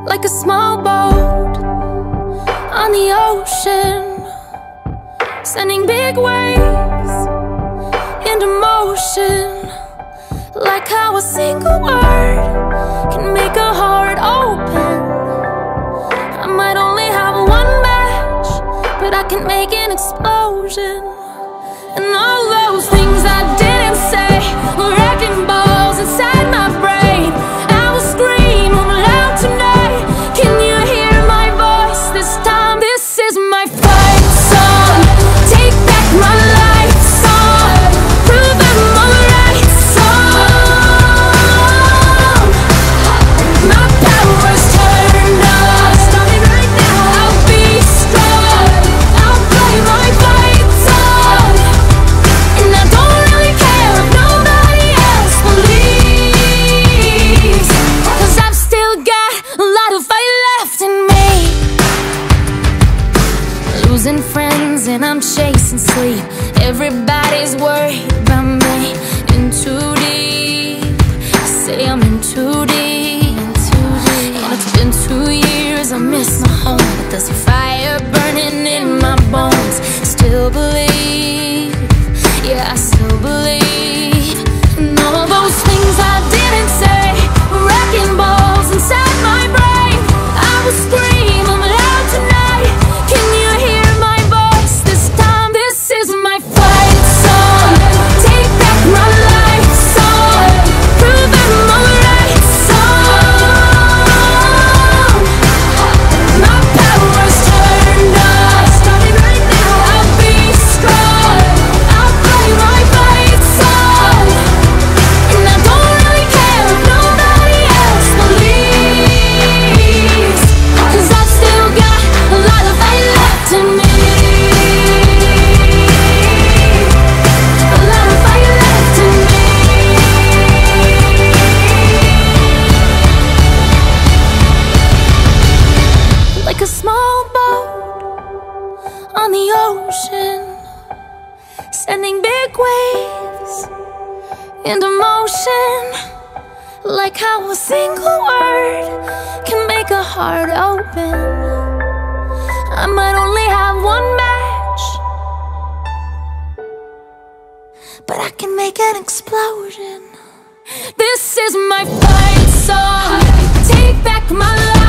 like a small boat on the ocean, sending big waves into motion, like how a single word can make a heart open. I might only have one match, but I can make an explosion. And all those things I didn't say were wrecking balls inside my brain. I will scream loud tonight. Can you hear my voice this time? This is my fight song. Take back my life song. Prove I'm alright song. My power's turned on. Starting right now. I'll be strong. I'll play my fight song. And I don't really care if nobody else believes, 'cause I've still got a lot of fight left in me. Losing friends and I'm chasing sleep. Everybody's worried about me. In too deep. Say I'm in too deep. And it's been 2 years, I miss my home, but there's a fire burning in my bones. Still believe, yeah, I still believe. And all those things I didn't say were wrecking balls inside my brain. I will scream loud tonight. Can you hear my voice this time? This is my fight song. Take back my life song. Prove I'm alright song. My power's turned on. Starting right now. I'll be strong. I'll play my fight song. And I don't really care if nobody else believes, 'cause I've still got a lot of fight left in me. A lot of fight left in me. Like a small boat on the ocean, sending big waves into motion, like how a single word can make a heart open. I might only have one match, but I can make an explosion. This is my fight song. Take back my life.